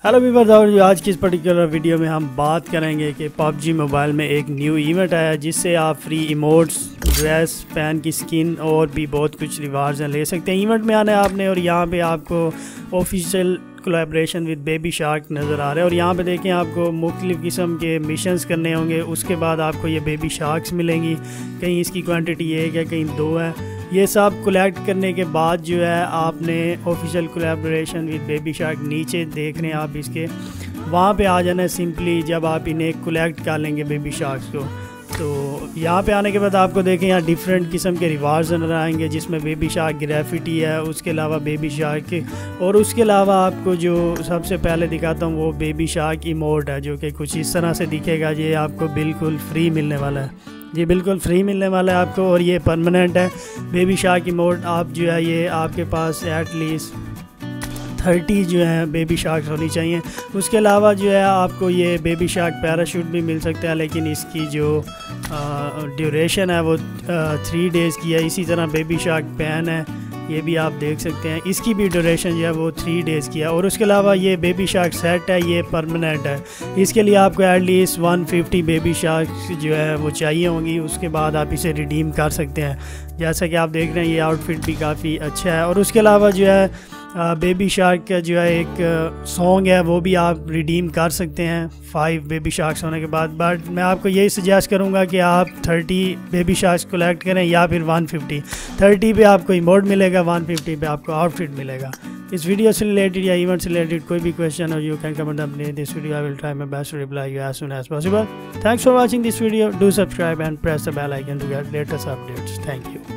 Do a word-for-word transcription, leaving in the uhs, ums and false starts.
Hello viewers, और आज की इस पर्टिकुलर वीडियो में हम बात करेंगे कि पबजी मोबाइल में एक न्यू इवेंट आया है जिससे आप फ्री इमोट्स, ड्रेस, फैन की स्किन और भी बहुत कुछ रिवार्ड्स ले सकते हैं। इवेंट में आना है आपने और यहाँ पे आपको official collaboration with baby shark नज़र आ रहा है। और यहाँ पे देखें आपको मुख्तलिफ़ किस्म के मिशंस करने होंगे। उसके बाद आपको ये बेबी शार्क्स मिलेंगी। कहीं इसकी क्वांटिटी एक है, कहीं दो है। ये सब कलेक्ट करने के बाद जो है आपने official collaboration with baby shark नीचे देख रहे हैं आप, इसके वहाँ पे आ जाना है सिंपली जब आप इन्हें कलेक्ट कर लेंगे बेबी शार्क्स को। तो यहाँ पे आने के बाद आपको देखें यहाँ डिफरेंट किस्म के रिवार्ड्स नजर आएंगे जिसमें बेबी शार्क ग्रेफिटी है, उसके अलावा बेबी शार्क, और उसके अलावा आपको जो सबसे पहले दिखाता हूँ वो बेबी शार्क इमोट है जो कि कुछ इस तरह से दिखेगा। ये आपको बिल्कुल फ्री मिलने वाला है, ये बिल्कुल फ्री मिलने वाला है आपको और ये परमानेंट है। बेबी शार्क इमोट आप जो है ये आपके पास एटलीस्ट थर्टी जो है बेबी शार्क्स होनी चाहिए। उसके अलावा जो है आपको ये बेबी शार्क पैराशूट भी मिल सकता है, लेकिन इसकी जो ड्यूरेशन है वो थ्री डेज़ की है। इसी तरह बेबी शार्क पैन है, ये भी आप देख सकते हैं, इसकी भी ड्यूरेशन जो है वो थ्री डेज़ की है। और उसके अलावा ये बेबी शार्क सेट है, ये परमानेंट है। इसके लिए आपको at least one fifty baby shark जो है वो चाहिए होंगी। उसके बाद आप इसे रिडीम कर सकते हैं। जैसा कि आप देख रहे हैं ये आउटफिट भी काफ़ी अच्छा है। और उसके अलावा जो है बेबी शार्क का जो है एक सॉन्ग है वो भी आप रिडीम कर सकते हैं फाइव बेबी शार्क्स होने के बाद। बट मैं आपको यही सजेस्ट करूंगा कि आप थर्टी बेबी शार्क्स कलेक्ट करें या फिर वन फिफ्टी। थर्टी पे आपको इमोट मिलेगा, वन फिफ्टी पे आपको आउटफिट मिलेगा। इस वीडियो से रिलेटेड या इवेंट से रिलेटेड कोई भी क्वेश्चन और यू कैन कमेंट अपने this video. I will try my best to reply you as soon as possible. Thanks for watching this video. Do subscribe and press the bell icon to get latest updates. Thank you.